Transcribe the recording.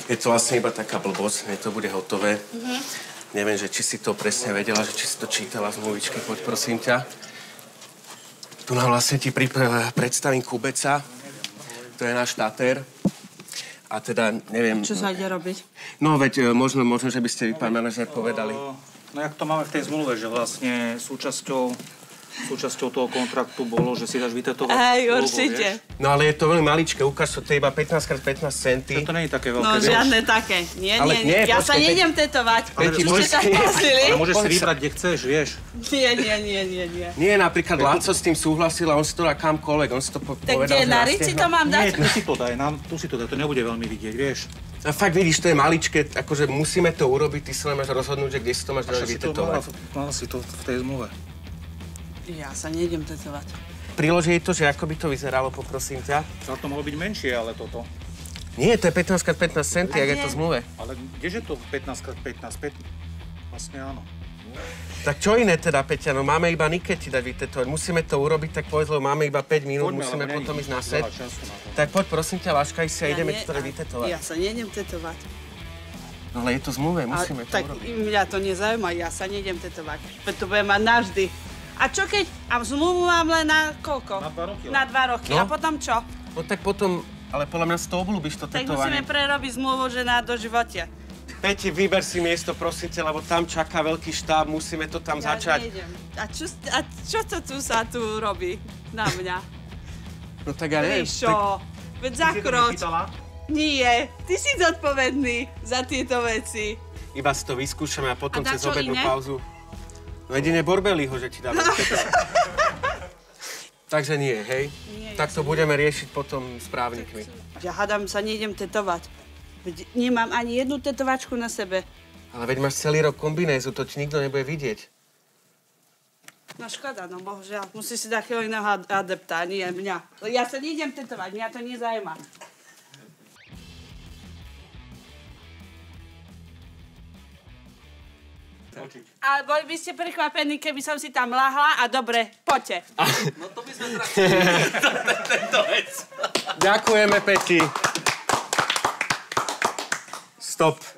Je to vlastne iba taká blbosť, to bude hotové. Neviem, že či si to presne vedela, že či si to čítala z mluvičky, poď prosím ťa. Tu nám vlastne ti predstavím Kubeca. To je náš Tater. A teda, neviem... Čo sa ide robiť? No, veď možno, že by ste vy, pán manažér, povedali. No, jak to máme v tej zmluve, že vlastne súčasťou toho kontraktu bolo, že si dáš vytetovať. Aj, určite. No, ale je to veľmi maličké. Ukáž, to je iba 15x15 centy. To nie je také veľké, No, žiadne také. Nie. Ja sa nejdem tetovať. Už ste tak prosili. Ale môžeš si vybrať, kde chceš, vieš. Nie. Nie, napríklad Láco s tým súhlasil a on si to dá kamkoľvek. On si to povedal, tak kde, na Rici to mám dať? Nie, tu si to daj, to nebude veľmi vidieť, vieš. A fakt vidíš, to je maličké, akože musíme to urobiť, ty sa len máš rozhodnúť, že kde si to máš ďalej vytetovať. Mala si to v tej zmluve. Ja sa nejdem tetovať. Prilož jej to, že ako by to vyzeralo, poprosím ťa. To mohlo byť menšie, ale toto. Nie, to je 15x15 centy, jak je to v zmluve. Ale kdeže to 15x15? Vlastne áno. Tak čo iné teda, Peťa, no máme iba Nike ti dať vytetovať. Musíme to urobiť, tak povedz, lebo máme iba 5 minút, musíme potom ísť na set. Tak poď, prosím ťa, váškaj si a ideme ti to vytetovať. Ja sa nejdem tetovať. No ale je to v zmluve, musíme to tak urobiť. mňa to nezaujíma, ja sa nejdem tetovať. Veď to budem mať navždy. A čo keď... A zmluvu mám len na koľko? Na 2 roky. Na 2 roky. No. A potom čo? No tak potom, ale podľa mňa si to obľúbiš, to Tak tetovanie. musíme prerobiť zmluvu, že na doživote. Peti, vyber si miesto, prosím ťa, lebo tam čaká veľký štáb, musíme to tam začať. Nejdem. A čo to tu sa tu robí na mňa? No tak ja neviem. Ríšo, veď zakroč. Nie, ty si zodpovedný za tieto veci. Iba si to vyskúšame a potom A na cez čo obednú iné? pauzu. No jedine Borbeliho, že ti dáme tetovať. Takže nie, hej? Nie, tak to budeme riešiť potom s právnikmi. Ja hádam sa nejdem tetovať. Veď nemám ani jednu tetovačku na sebe. Ale veď máš celý rok kombinézu, to ti nikto nebude vidieť. No škoda, no bohužiaľ. Musíš si takého iného adepta, nie mňa. Ja sa nejdem tetovať, mňa to nezajíma. Ale boli by ste prekvapení, keby som si tam lahla a dobre, poďte. No to by sme teda tento vec. Ďakujeme, Peti. Stop.